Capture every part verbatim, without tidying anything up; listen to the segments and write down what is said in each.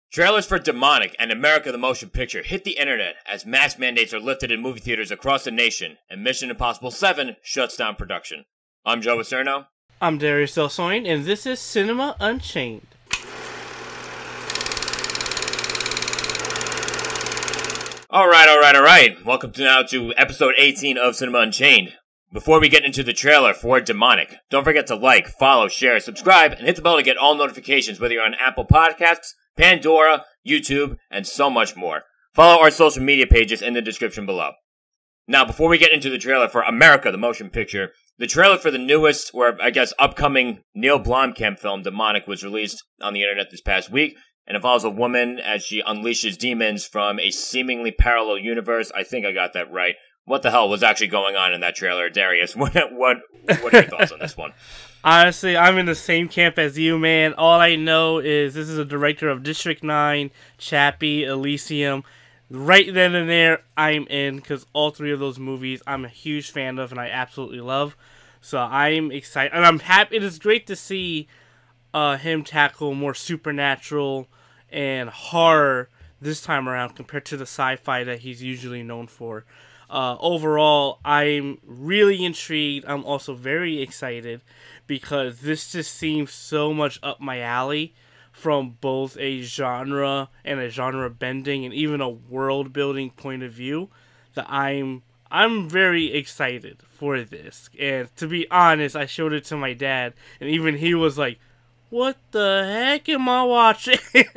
Trailers for Demonic and America the Motion Picture hit the internet as mask mandates are lifted in movie theaters across the nation, and Mission Impossible seven shuts down production. I'm Joe Acierno. I'm Darius Delsoin, and this is Cinema Unchained. Alright, alright, alright. Welcome to now to episode eighteen of Cinema Unchained. Before we get into the trailer for Demonic, don't forget to like, follow, share, subscribe, and hit the bell to get all notifications whether you're on Apple Podcasts, Pandora, YouTube, and so much more. Follow our social media pages in the description below. Now, before we get into the trailer for America the Motion Picture, the trailer for the newest, or I guess upcoming, Neill Blomkamp film, Demonic, was released on the internet this past week, and it follows a woman as she unleashes demons from a seemingly parallel universe. I think I got that right. What the hell was actually going on in that trailer, Darius? What what what are your thoughts on this one? Honestly, I'm in the same camp as you, man. All I know is this is a director of District nine, Chappie, Elysium. Right then and there, I'm in, because all three of those movies I'm a huge fan of and I absolutely love. So I'm excited, and I'm happy. It is great to see uh, him tackle more supernatural and horror this time around compared to the sci-fi that he's usually known for. Uh, overall, I'm really intrigued. I'm also very excited because this just seems so much up my alley from both a genre and a genre bending and even a world building point of view that I'm I'm very excited for this. And to be honest, I showed it to my dad and even he was like, "What the heck am I watching?"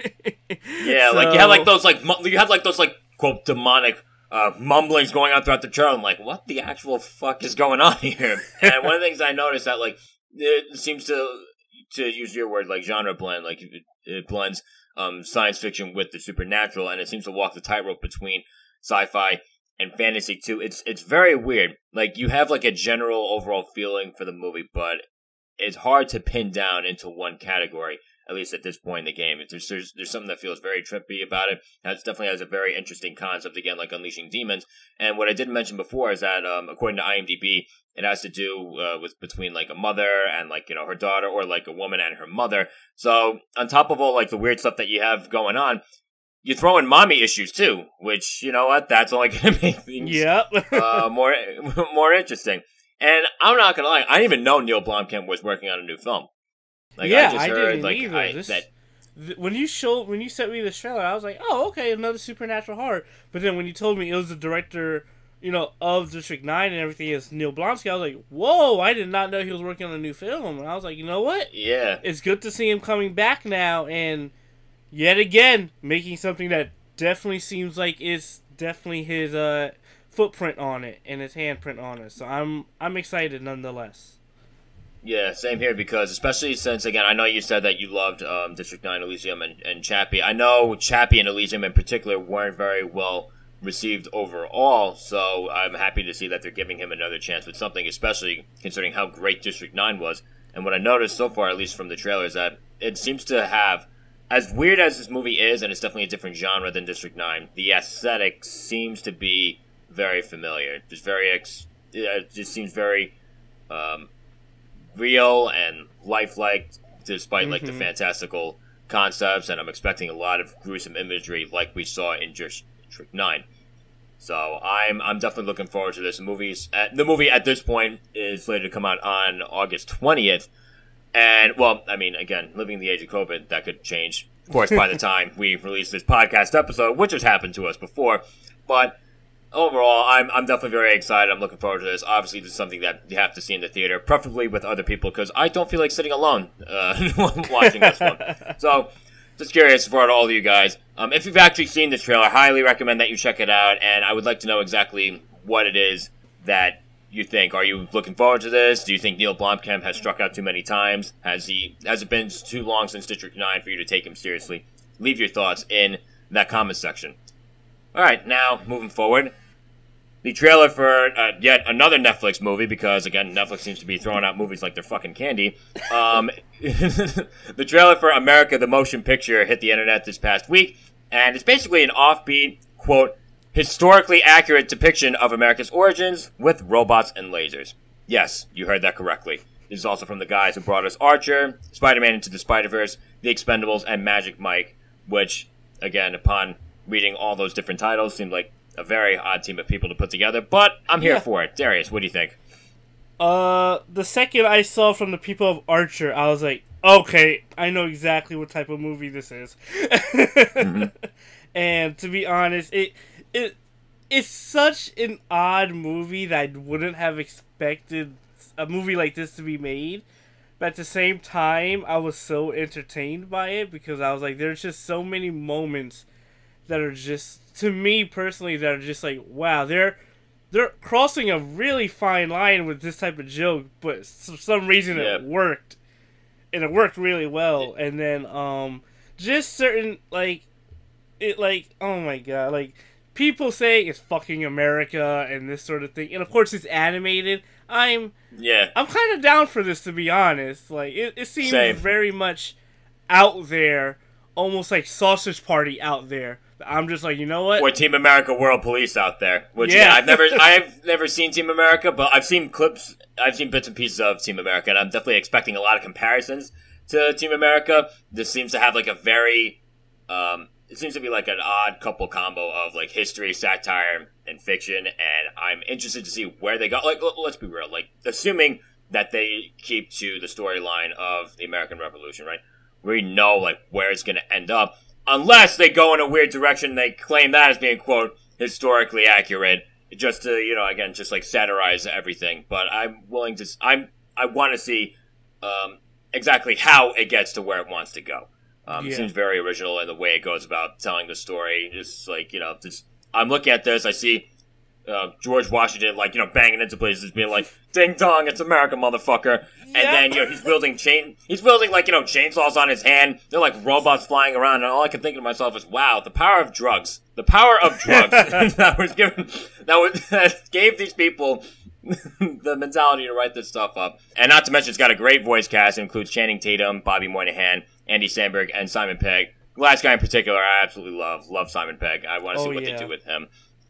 Yeah, so, like you had like those like you had like those like quote demonic Uh, mumblings going on throughout the trailer. I'm like, what the actual fuck is going on here? And one of the things I noticed that, like, it seems to, to use your word, like, genre blend, like, it, it blends um, science fiction with the supernatural, and it seems to walk the tightrope between sci-fi and fantasy, too. It's it's very weird. Like, you have, like, a general overall feeling for the movie, but it's hard to pin down into one category, at least at this point in the game. There's, there's, there's something that feels very trippy about it. It definitely has a very interesting concept, again, like unleashing demons. And what I didn't mention before is that, um, according to IMDb, it has to do uh, with between, like, a mother and, like, you know, her daughter, or, like, a woman and her mother. So, on top of all, like, the weird stuff that you have going on, you throw in mommy issues, too, which, you know what, that's only going to make things yep. uh, more, more interesting. And I'm not going to lie, I didn't even know Neill Blomkamp was working on a new film. Like, yeah, I, just I heard, didn't like, either. I, this, that, th- when you showed, when you sent me the trailer, I was like, "Oh, okay, another supernatural horror." But then when you told me it was the director, you know, of District Nine and everything is Neill Blomkamp, I was like, "Whoa!" I did not know he was working on a new film. And I was like, you know what? Yeah, it's good to see him coming back now, and yet again making something that definitely seems like it's definitely his uh, footprint on it and his handprint on it. So I'm I'm excited nonetheless. Yeah, same here, because especially since, again, I know you said that you loved um, District nine, Elysium, and, and Chappie. I know Chappie and Elysium in particular weren't very well received overall, so I'm happy to see that they're giving him another chance with something, especially considering how great District nine was. And what I noticed so far, at least from the trailer, is that it seems to have, as weird as this movie is, and it's definitely a different genre than District nine, the aesthetic seems to be very familiar. Just very, ex- it just seems very um, real and lifelike, despite like mm-hmm. the fantastical concepts, and I'm expecting a lot of gruesome imagery like we saw in District nine. So I'm I'm definitely looking forward to this. The movie's at, the movie at this point is slated to come out on August twentieth, and well, I mean, again, living in the age of COVID, that could change, of course, by the time we release this podcast episode, which has happened to us before, but overall, I'm I'm definitely very excited. I'm looking forward to this. Obviously, this is something that you have to see in the theater, preferably with other people, because I don't feel like sitting alone uh, watching this one. So, just curious for all of you guys. Um, if you've actually seen this trailer, I highly recommend that you check it out, and I would like to know exactly what it is that you think. Are you looking forward to this? Do you think Neill Blomkamp has struck out too many times? Has he? Has it been too long since District nine for you to take him seriously? Leave your thoughts in that comment section. All right, now, moving forward. The trailer for uh, yet another Netflix movie, because, again, Netflix seems to be throwing out movies like they're fucking candy. Um, the trailer for America the Motion Picture hit the internet this past week, and it's basically an offbeat, quote, historically accurate depiction of America's origins with robots and lasers. Yes, you heard that correctly. This is also from the guys who brought us Archer, Spider-Man Into the Spider-Verse, The Expendables, and Magic Mike, which again, upon reading all those different titles, seemed like a very odd team of people to put together. But I'm here Yeah. for it. Darius, what do you think? Uh, the second I saw from the people of Archer, I was like, okay, I know exactly what type of movie this is. mm-hmm. And to be honest, it it it's such an odd movie that I wouldn't have expected a movie like this to be made. But at the same time, I was so entertained by it because I was like, there's just so many moments that are just, to me personally, that are just like, wow, they're they're crossing a really fine line with this type of joke, but for some reason yeah. it worked. And it worked really well. And then um just certain like it like oh my god, like people say it's fucking America and this sort of thing. And of course it's animated. I'm yeah. I'm kind of down for this, to be honest. Like it, it seems Same. very much out there, almost like Sausage Party out there. I'm just like, you know what? Or Team America World Police out there. Which yeah. yeah, I've never I've never seen Team America, but I've seen clips, I've seen bits and pieces of Team America, and I'm definitely expecting a lot of comparisons to Team America. This seems to have like a very um it seems to be like an odd couple combo of like history, satire, and fiction, and I'm interested to see where they go. Like, let's be real, like assuming that they keep to the storyline of the American Revolution, right? We know like where it's going to end up. Unless they go in a weird direction and they claim that as being, quote, historically accurate, just to, you know, again, just like satirize everything. But I'm willing to, I'm, I want to see um, exactly how it gets to where it wants to go. Um, yeah. It seems very original in the way it goes about telling the story. Just like, you know, just, I'm looking at this, I see uh, George Washington, like, you know, banging into places, being like, ding dong, it's America, motherfucker. And yep. then, you know, he's building chain, he's building, like, you know, chainsaws on his hand. They're like robots flying around, and all I can think to myself is, wow, the power of drugs. The power of drugs that was given, that was, that gave these people the mentality to write this stuff up. And not to mention, it's got a great voice cast. It includes Channing Tatum, Bobby Moynihan, Andy Samberg, and Simon Pegg. The last guy in particular, I absolutely love. Love Simon Pegg. I want to see oh, what yeah. they do with him.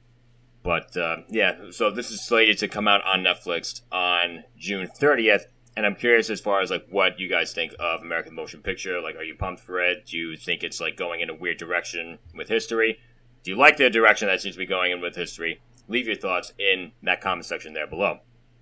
But, uh, yeah, so this is slated to come out on Netflix on June thirtieth. And I'm curious as far as, like, what you guys think of American Motion Picture. Like, are you pumped for it? Do you think it's, like, going in a weird direction with history? Do you like the direction that seems to be going in with history? Leave your thoughts in that comment section there below.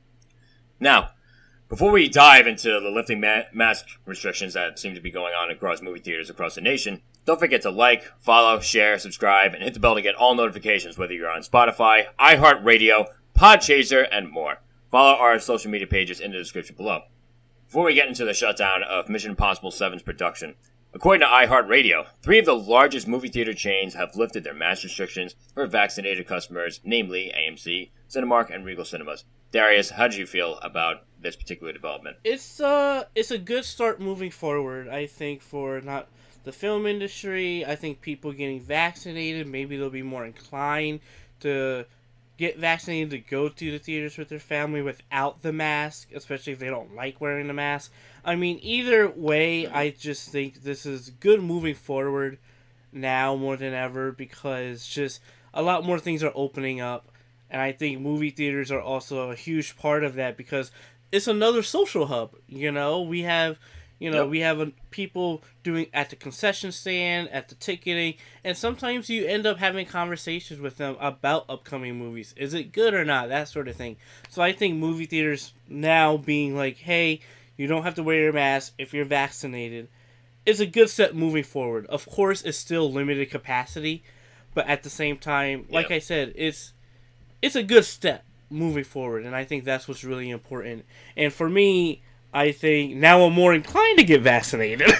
Now, before we dive into the lifting ma- mask restrictions that seem to be going on across movie theaters across the nation, don't forget to like, follow, share, subscribe, and hit the bell to get all notifications, whether you're on Spotify, iHeartRadio, Podchaser, and more. Follow our social media pages in the description below. Before we get into the shutdown of Mission Impossible seven's production, according to iHeartRadio, three of the largest movie theater chains have lifted their mask restrictions for vaccinated customers, namely A M C, Cinemark, and Regal Cinemas. Darius, how did you feel about this particular development? It's uh, it's a good start moving forward, I think, for not the film industry. I think people getting vaccinated, maybe they'll be more inclined to get vaccinated to go to the theaters with their family without the mask, especially if they don't like wearing the mask. I mean, either way, I just think this is good moving forward now more than ever because just a lot more things are opening up. And I think movie theaters are also a huge part of that because it's another social hub. You know, we have, you know, yep. we have a, people doing at the concession stand, at the ticketing, and sometimes you end up having conversations with them about upcoming movies. Is it good or not? That sort of thing. So I think movie theaters now being like, hey, you don't have to wear your mask if you're vaccinated, is a good step moving forward. Of course, it's still limited capacity, but at the same time, like yep. I said, it's it's a good step moving forward, and I think that's what's really important. And for me, I think now I'm more inclined to get vaccinated.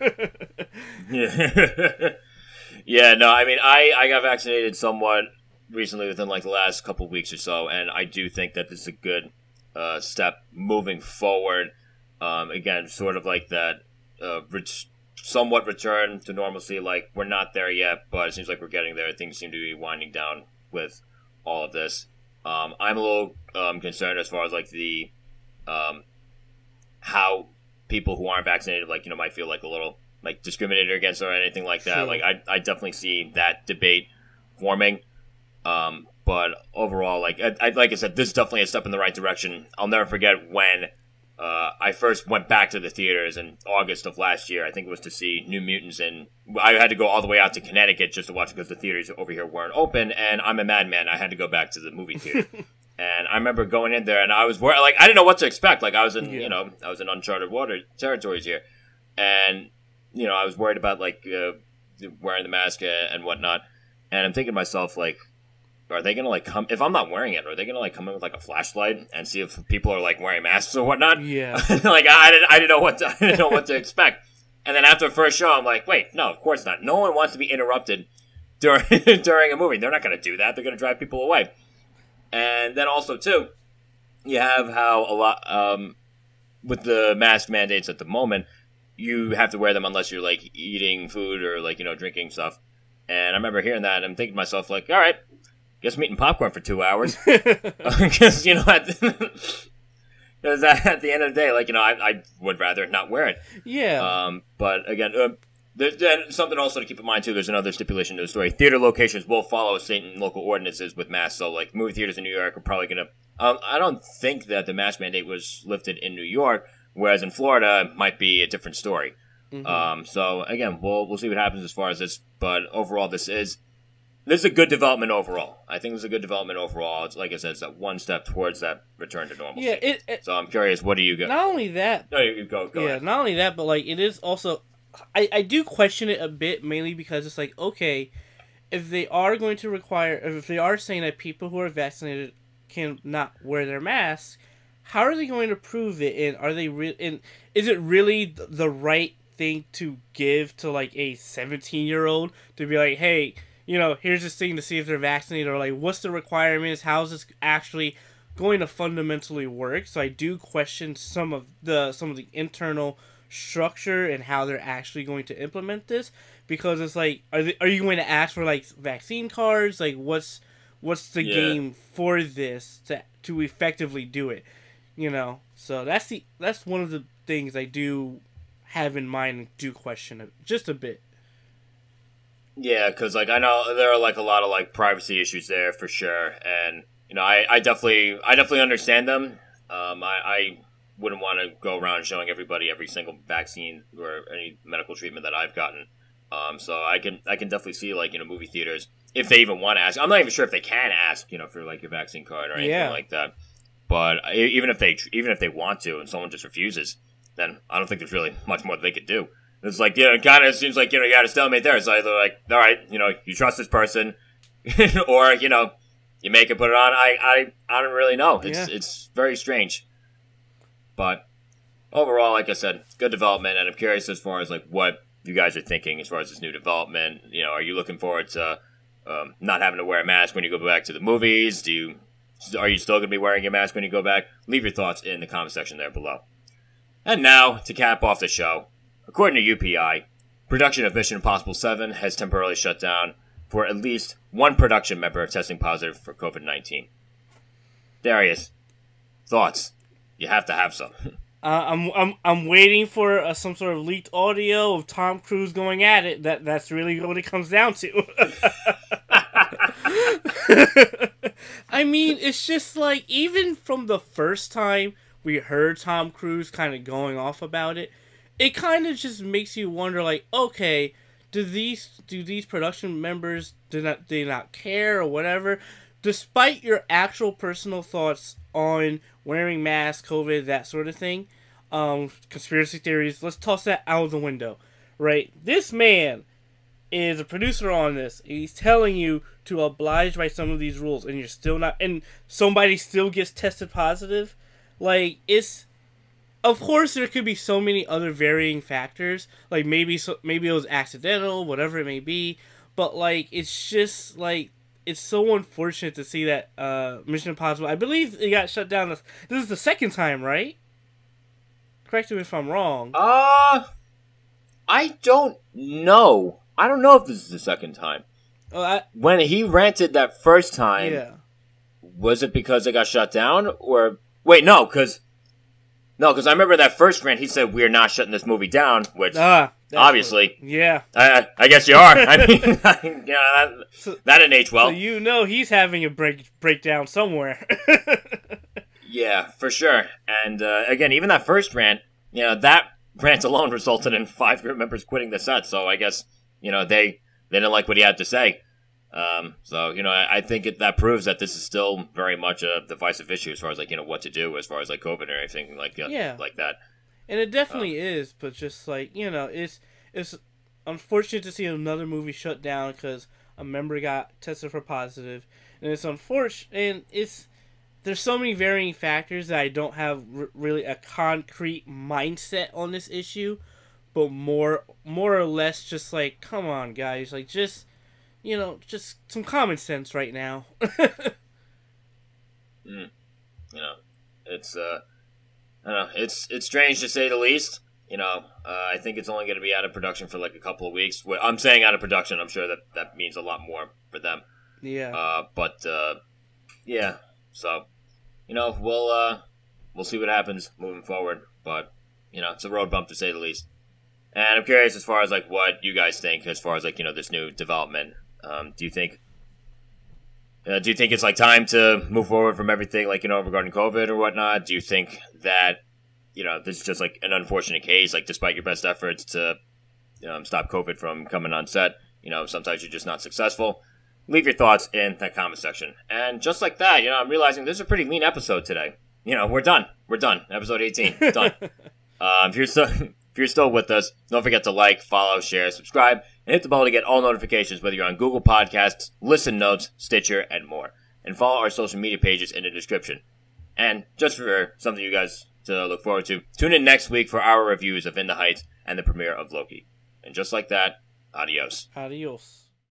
yeah. yeah, no, I mean, I, I got vaccinated somewhat recently within like the last couple of weeks or so, and I do think that this is a good uh, step moving forward. Um, again, sort of like that uh, ret- somewhat return to normalcy. Like, we're not there yet, but it seems like we're getting there. Things seem to be winding down with all of this. Um, I'm a little um, concerned as far as like the um, how people who aren't vaccinated, like, you know, might feel like a little like discriminated against or anything like that. Sure. Like, I I definitely see that debate forming. Um, but overall, like I, I like I said, this is definitely a step in the right direction. I'll never forget when uh, I first went back to the theaters in August of last year. I think it was to see New Mutants, and I had to go all the way out to Connecticut just to watch it because the theaters over here weren't open. And I'm a madman. I had to go back to the movie theater. And I remember going in there, and I was worried. Like, I didn't know what to expect. Like, I was in, yeah. you know, I was in uncharted water territories here, and you know, I was worried about like uh, wearing the mask and whatnot. And I'm thinking to myself, like, are they gonna like come? If I'm not wearing it, are they gonna like come in with like a flashlight and see if people are like wearing masks or whatnot? Yeah. like I didn't, I didn't know what to, I didn't know what to expect. And then after the first show, I'm like, wait, no, of course not. No one wants to be interrupted during during a movie. They're not gonna do that. They're gonna drive people away. And then also too, you have how a lot um, with the mask mandates at the moment, you have to wear them unless you're like eating food or like you know drinking stuff. And I remember hearing that, and I'm thinking to myself, like, all right. Guess I'm eating popcorn for two hours. Because, you know, at the, cause at the end of the day, like, you know, I, I would rather not wear it. Yeah. Um, but, again, uh, there's and something also to keep in mind, too. There's another stipulation to the story. Theater locations will follow state and local ordinances with masks. So, like, movie theaters in New York are probably going to... Um, I don't think that the mask mandate was lifted in New York, whereas in Florida, it might be a different story. Mm-hmm. Um, so, again, we'll we'll see what happens as far as this. But overall, this is... This is a good development overall. I think this is a good development overall. It's like I said, it's that one step towards that return to normalcy. Yeah, it, it, so I'm curious, what do you get? Not only that, no, you go, go. Yeah, ahead. not only that, but like it is also, I, I do question it a bit mainly because it's like okay, if they are going to require, if they are saying that people who are vaccinated can not wear their masks, how are they going to prove it? And are they re- and is it really the right thing to give to like a seventeen year old to be like, hey? You know, here's this thing to see if they're vaccinated, or like, what's the requirements? How is this actually going to fundamentally work? So I do question some of the some of the internal structure and how they're actually going to implement this, because it's like, are they, are you going to ask for like vaccine cards? Like, what's what's the yeah. game for this to to effectively do it? You know, so that's the that's one of the things I do have in mind and do question it just a bit. Yeah, because, like, I know there are, like, a lot of, like, privacy issues there for sure, and, you know, I, I definitely I definitely understand them. Um, I, I wouldn't want to go around showing everybody every single vaccine or any medical treatment that I've gotten. Um, so I can I can definitely see, like, you know, movie theaters, if they even want to ask. I'm not even sure if they can ask, you know, for, like, your vaccine card or anything yeah. like that. But even if they even if they want to and someone just refuses, then I don't think there's really much more that they could do. It's like, you know, it kind of seems like, you know, you got a stalemate there. It's either like, all right, you know, you trust this person, or, you know, you make it, put it on. I, I, I don't really know. It's yeah. it's very strange. But overall, like I said, good development, and I'm curious as far as, like, what you guys are thinking as far as this new development. You know, are you looking forward to um, not having to wear a mask when you go back to the movies? Do you, are you still going to be wearing your mask when you go back? Leave your thoughts in the comment section there below. And now, to cap off the show, according to U P I, production of Mission Impossible seven has temporarily shut down for at least one production member testing positive for covid nineteen. Darius, thoughts? You have to have some. Uh, I'm I'm I'm waiting for uh, some sort of leaked audio of Tom Cruise going at it. That that's really what it comes down to. I mean, it's just like, even from the first time we heard Tom Cruise kind of going off about it, it kind of just makes you wonder, like, okay, do these do these production members do not they not care or whatever, despite your actual personal thoughts on wearing masks, COVID, that sort of thing, um, conspiracy theories. Let's toss that out of the window, right? This man is a producer on this. He's telling you to oblige by some of these rules, and you're still not, and somebody still gets tested positive. Like, it's, of course, there could be so many other varying factors. Like, maybe so, maybe it was accidental, whatever it may be. But, like, it's just, like, it's so unfortunate to see that uh, Mission Impossible, I believe it got shut down. This is the second time, right? Correct me if I'm wrong. Uh, I don't know. I don't know if this is the second time. Oh, I, when he rented that first time, yeah. was it because it got shut down? Or, wait, no, because... No, because I remember that first rant, he said, we're not shutting this movie down, which, ah, obviously, what, yeah. I, I guess you are. I mean, I, you know, that, so, that didn't age well. So you know he's having a break breakdown somewhere. Yeah, for sure. And uh, again, even that first rant, you know, that rant alone resulted in five group members quitting the set. So I guess, you know, they, they didn't like what he had to say. Um, so, you know, I, I think it, that proves that this is still very much a divisive issue as far as, like, you know, what to do as far as, like, COVID and everything like, uh, yeah. like that. And it definitely um, is, but just, like, you know, it's it's unfortunate to see another movie shut down because a member got tested for positive. And it's unfortunate, and it's, there's so many varying factors that I don't have r- really a concrete mindset on this issue, but more, more or less just, like, come on, guys, like, just... You know, just some common sense right now. mm. You know, it's uh, I don't know, it's it's strange to say the least. You know, uh, I think it's only going to be out of production for like a couple of weeks. I'm saying out of production. I'm sure that that means a lot more for them. Yeah. Uh, but uh, yeah. So, you know, we'll uh, we'll see what happens moving forward. But you know, it's a road bump to say the least. And I'm curious as far as like what you guys think as far as like you know this new development. Um, do you think? Uh, do you think it's like time to move forward from everything, like you know, regarding COVID or whatnot? Do you think that you know this is just like an unfortunate case, like despite your best efforts to um, stop COVID from coming on set, you know, sometimes you're just not successful? Leave your thoughts in the comment section. And just like that, you know, I'm realizing this is a pretty lean episode today. You know, we're done. We're done. Episode eighteen, done. um, if you're still if you're still with us, don't forget to like, follow, share, subscribe. And hit the bell to get all notifications, whether you're on Google Podcasts, Listen Notes, Stitcher, and more. And follow our social media pages in the description. And just for something you guys to look forward to, tune in next week for our reviews of In the Heights and the premiere of Loki. And just like that, adios. Adios.